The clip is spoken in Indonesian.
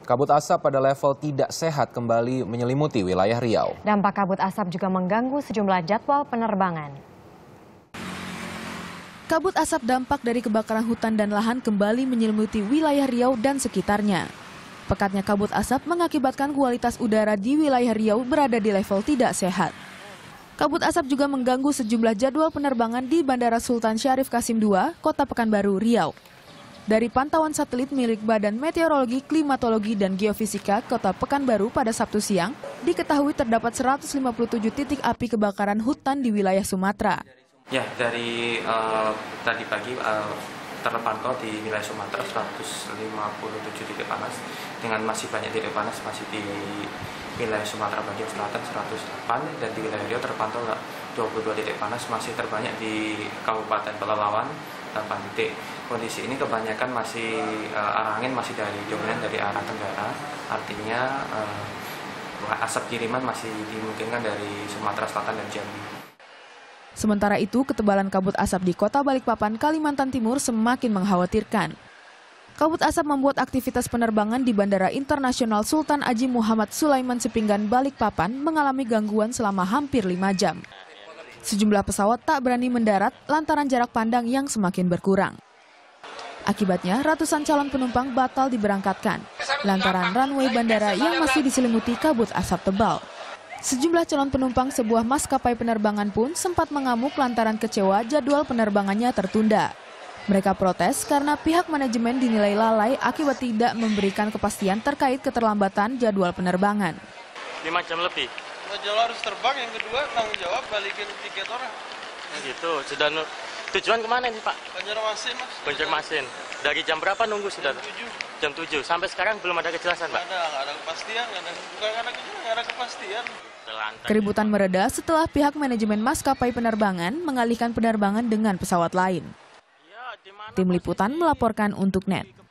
Kabut asap pada level tidak sehat kembali menyelimuti wilayah Riau. Dampak kabut asap juga mengganggu sejumlah jadwal penerbangan. Kabut asap dampak dari kebakaran hutan dan lahan kembali menyelimuti wilayah Riau dan sekitarnya. Pekatnya kabut asap mengakibatkan kualitas udara di wilayah Riau berada di level tidak sehat. Kabut asap juga mengganggu sejumlah jadwal penerbangan di Bandara Sultan Syarif Kasim II, Kota Pekanbaru, Riau. Dari pantauan satelit milik Badan Meteorologi, Klimatologi, dan Geofisika Kota Pekanbaru pada Sabtu siang, diketahui terdapat 157 titik api kebakaran hutan di wilayah Sumatera. Ya, dari tadi pagi terpantau di wilayah Sumatera 157 titik panas, dengan masih banyak titik panas masih di wilayah Sumatera bagian selatan 108, dan di wilayah Riau terpantau 22 titik panas, masih terbanyak di Kabupaten Pelalawan 8 titik. Kondisi ini kebanyakan masih arah angin masih dominan dari arah tenggara, artinya asap kiriman masih dimungkinkan dari Sumatera Selatan dan Jambi. Sementara itu, ketebalan kabut asap di Kota Balikpapan, Kalimantan Timur semakin mengkhawatirkan. Kabut asap membuat aktivitas penerbangan di Bandara Internasional Sultan Haji Muhammad Sulaiman Sepinggan, Balikpapan mengalami gangguan selama hampir 5 jam. Sejumlah pesawat tak berani mendarat lantaran jarak pandang yang semakin berkurang. Akibatnya, ratusan calon penumpang batal diberangkatkan lantaran runway bandara yang masih diselimuti kabut asap tebal. Sejumlah calon penumpang sebuah maskapai penerbangan pun sempat mengamuk lantaran kecewa jadwal penerbangannya tertunda. Mereka protes karena pihak manajemen dinilai lalai akibat tidak memberikan kepastian terkait keterlambatan jadwal penerbangan. 5 jam lebih. Jadwal harus terbang, yang kedua tanggung jawab balikin tiket orang. Gitu, sudah tujuan kemana nih Pak? Banjarmasin Mas. Banjarmasin. Dari jam berapa nunggu sudah? Jam 7. Sampai sekarang belum ada kejelasan Pak? Nggak ada kepastian, nggak ada kepastian. Keributan mereda setelah pihak manajemen maskapai penerbangan mengalihkan penerbangan dengan pesawat lain. Tim Liputan melaporkan untuk NET.